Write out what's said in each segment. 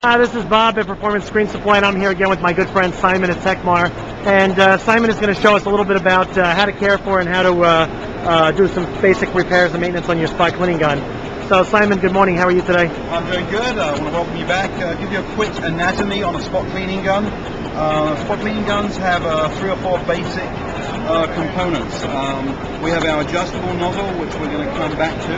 This is Bob at Performance Screen Supply, and I'm here again with my good friend Simon at Tekmar. And Simon is going to show us a little bit about how to care for and how to do some basic repairs and maintenance on your spot cleaning gun. So Simon, good morning. How are you today? I'm doing good. I want to welcome you back. Give you a quick anatomy on a spot cleaning gun. Spot cleaning guns have 3 or 4 basic components. We have our adjustable nozzle, which we're going to come back to.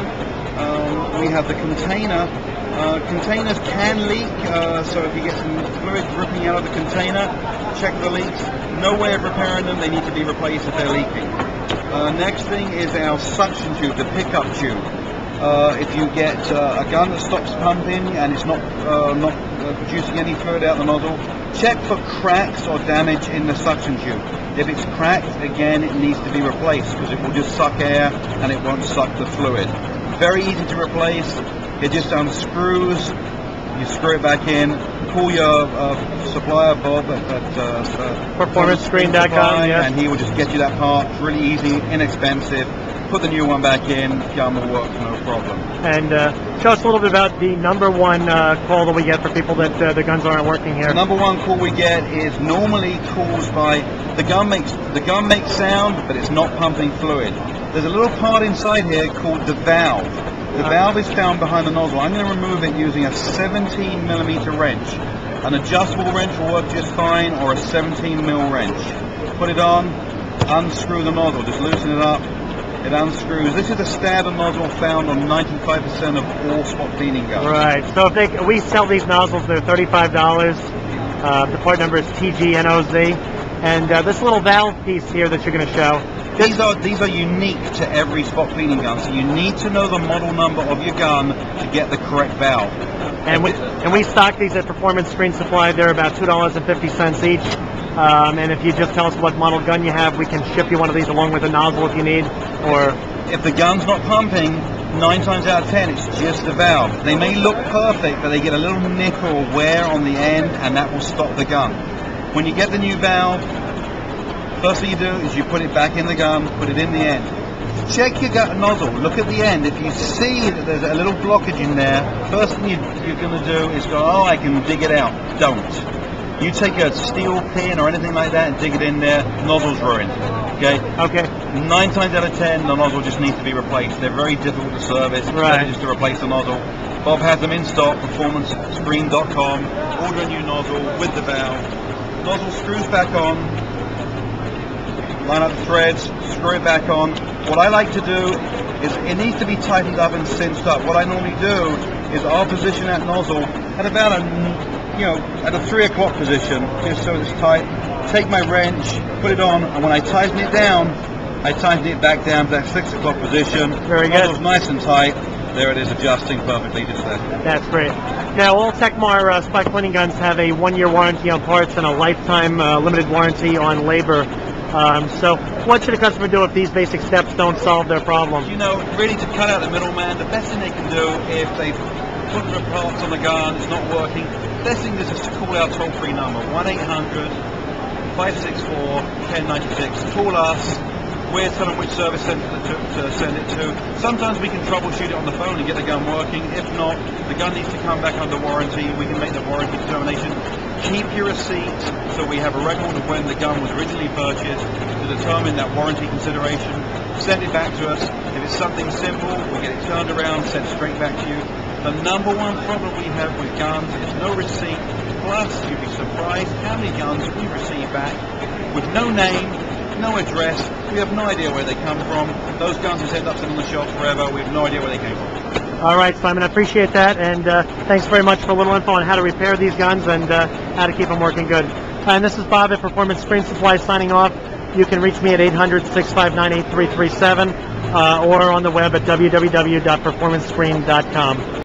We have the container. Containers can leak, so if you get some fluid dripping out of the container, check the leaks. No way of repairing them, they need to be replaced if they're leaking. Next thing is our suction tube, the pickup tube. If you get a gun that stops pumping and it's not producing any fluid out the nozzle, check for cracks or damage in the suction tube. If it's cracked, again, it needs to be replaced because it will just suck air and it won't suck the fluid. Very easy to replace. It just unscrews, you screw it back in, call your supplier Bob at PerformanceScreen.com, yeah. and he will just get you that part. It's really easy, inexpensive. Put the new one back in, gun will work, no problem. And show us a little bit about the number one call that we get for people that the guns aren't working here. The number one call we get is normally caused by the gun makes sound, but it's not pumping fluid. There's a little part inside here called the valve. The valve is found behind the nozzle. I'm going to remove it using a 17mm wrench. An adjustable wrench will work just fine, or a 17mm wrench. Put it on, unscrew the nozzle, just loosen it up, it unscrews. This is a standard nozzle found on 95% of all spot cleaning guns. Right, so if we sell these nozzles, they're $35. The part number is TGNOZ. And this little valve piece here that you're going to show, These are unique to every spot cleaning gun, so you need to know the model number of your gun to get the correct valve. And we stock these at Performance Screen Supply. They're about $2.50 each. And if you just tell us what model gun you have, we can ship you one of these along with a nozzle if you need. Or if the gun's not pumping, 9 times out of 10 it's just the valve. They may look perfect, but they get a little nick or wear on the end, and that will stop the gun. When you get the new valve, first thing you do is you put it back in the gun, put it in the end. Check your nozzle, look at the end. If you see that there's a little blockage in there, first thing you're going to do is go, oh, I can dig it out. Don't. You take a steel pin or anything like that and dig it in there, nozzle's ruined. Okay? Okay. 9 times out of 10, the nozzle just needs to be replaced. They're very difficult to service. It's better just to replace the nozzle. Bob has them in stock, PerformanceScreen.com. Order a new nozzle with the valve. Nozzle screws back on. Line up the threads, screw it back on. What I like to do is it needs to be tightened up and cinched up. What I normally do is I'll position that nozzle at about at a 3 o'clock position, just so it's tight. Take my wrench, put it on, and when I tighten it down, I tighten it back down to that 6 o'clock position. Very good. Nozzle's nice and tight. There it is, adjusting perfectly just there. That's great. Now, all Tekmar spot cleaning guns have a 1-year warranty on parts and a lifetime limited warranty on labor. So what should a customer do if these basic steps don't solve their problem? Really to cut out the middleman, the best thing they can do if they've put the parts on the gun, it's not working, the best thing is just to call our toll-free number, 1-800-564-1096. Call us. We're telling which service centre to send it to. Sometimes we can troubleshoot it on the phone and get the gun working. If not, the gun needs to come back under warranty. We can make the warranty determination. Keep your receipt so we have a record of when the gun was originally purchased to determine that warranty consideration. Send it back to us. If it's something simple, we get it turned around, sent straight back to you. The number one problem we have with guns is no receipt. Plus, you'd be surprised how many guns we receive back with no name, no address. We have no idea where they come from. Those guns just end up sitting on the shelf forever. We have no idea where they came from. All right, Simon, I appreciate that, and thanks very much for a little info on how to repair these guns and how to keep them working good. And this is Bob at Performance Screen Supply signing off. You can reach me at 800-659-8337 or on the web at www.performancescreen.com.